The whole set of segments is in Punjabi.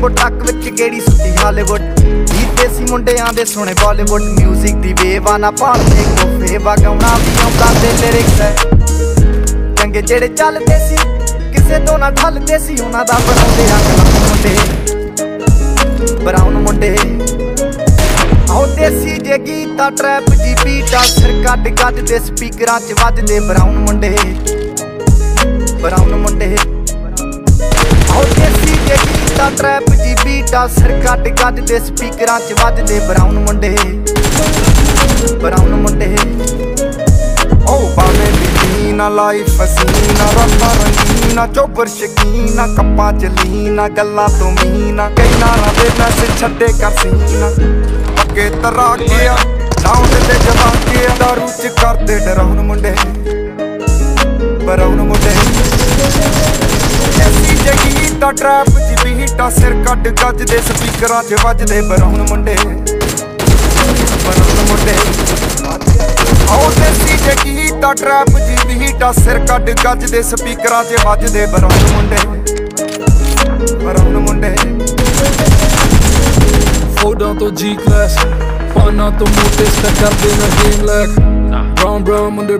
ਜੰਬੋ ਟਰੱਕ ਵਿੱਚ ਗੇੜੀ ਸੁੱਟੀ ਹਾਲੀਵੁੱਡ। ਦੇਸੀ ਮੁੰਡਿਆਂ ਦੇ ਸੁਣੇ ਬਾਲੀਵੁੱਡ ਮਿਊਜ਼ਿਕ ਦੀ ਵੇਵਾ ਨਾ ਭਾਲਦੇ ਕੋਫੇ ਵਗਾਉਣਾ ਵੀ ਆਉਂਦਾ ਤੇ ਲਿਰਿਕਸ ਹੈ ਚੰਗੇ ਜਿਹੜੇ ਚੱਲਦੇ ਸੀ ਕਿਸੇ ਤੋਂ ਨਾ ਢਲਦੇ ਸੀ ਉਹਨਾਂ ਦਾ ਬਣਾਉਂਦੇ ਅੰਗਲਾਂ ਮੁੰਡੇ ਬਰਾਊਨ ਮੁੰਡੇ। ਆਓ ਦੇਸੀ ਜੇ ਗੀਤਾ ਟਰੈਪ ਜੀ ਬੀਟਾ ਸਿਰ ਕੱਢ ਗੱਜਦੇ ਸਪੀਕਰਾਂ 'ਚ ਵੱਜਦੇ ਬਰਾਊਨ ਮੁੰਡੇ ਬਰਾਊਨ ਮੁੰਡੇ। ਆਓ ਦੇਸੀ ਜੇ ਗੀਤਾ ਟਰੈਪ ਜੀ ਬੀਟਾ ਸਿਰ ਕੱਢ ਗੱਜਦੇ ਸਪੀਕਰਾਂ 'ਚ ਵੱਜਦੇ ਬਰਾਊਨ ਮੁੰਡੇ ਬਰਾਊਨ ਮੁੰਡੇ। ਓ ਬਾਵੇਂ ਬੀਨਾ ਲਾਈਫ ਹਸੀਨਾ ਰੱਬਾ ਰੰਗੀਨਾ ਚੋਬਰ ਸ਼ਕੀਨਾ ਕੱਪਾਂ 'ਚ ਲੀਨਾ ਗੱਲਾਂ ਤੋਂ ਮੀਨਾ ਕਈ ਨਾਰਾਂ ਦੇ ਮੈਸੇਜ ਛੱਡੇ ਕਰ ਸੀਨਾ ਅੱਗੇ ਤਰਾ ਗਿਆ ਲਾਉਂਦੇ ਤੇ ਜਵਾ ਗਿਆ ਦਾਰੂ 'ਚ ਕਰਦੇ ਡਰਾਉਣ ਮੁੰਡੇ ਬਰਾਊਨ ਮੁੰਡੇ। ਐਸੀ ਜਗੀ ਦਾ ਟਰੈਪ ਜੀ ਬੀਟਾ ਸਿਰ ਕੱਢ ਗੱਜਦੇ ਸਪੀਕਰਾਂ 'ਚ ਵੱਜਦੇ ਬਰਾਊਨ ਮੁੰਡੇ ਬਰਾਊਨ ਮੁੰਡੇ। ਆਓ ਦੇਸੀ ਜਗੀ ਦਾ ਟਰੈਪ ਜੀ ਬੀਟਾ ਸਿਰ ਕੱਢ ਗੱਜਦੇ ਸਪੀਕਰਾਂ 'ਚ ਵੱਜਦੇ ਬਰਾਊਨ ਮੁੰਡੇ ਬਰਾਊਨ ਮੁੰਡੇ। ਫੋਟੋਆਂ ਤੋਂ ਜੀ ਕਲਾਸ ਪਾਣਾ ਤੋਂ ਮੋਟੇ ਸਟੈਕ ਕਰਦੇ ਨਾ ਗੇਮ ਲੈਕ ਬਰਾਊਨ ਮੁੰਡੇ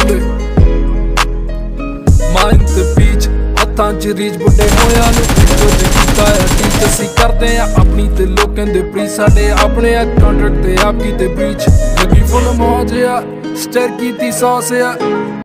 ਮਾਈਂਡ ਤੇ ਪੀਚ ਹੱਥਾਂ 'ਚ ਰੀਚ ਬੁੱਢੇ ਹੋਇਆਂ ਨੂੰ ਪਿੱਛੋਂ ਤੇ ਕੀਤਾ ਹੈ ਟੀਚ ਅਸੀਂ ਕਰਦੇ ਆ ਆਪਣੀ ਤੇ ਲੋਕਾਂ ਦੇ ਪ੍ਰੀ ਸਾਡੇ ਆਪਣੇ ਆ ਕੰਟਰੈਕਟ ਤੇ ਆਪ ਕੀਤੇ ਬ੍ਰੀਚ ਲੱਗੀ ਫੁੱਲ ਮੌਜ ਆ ਸਟਰ ਕੀਤੀ ਸੌਸ ਆ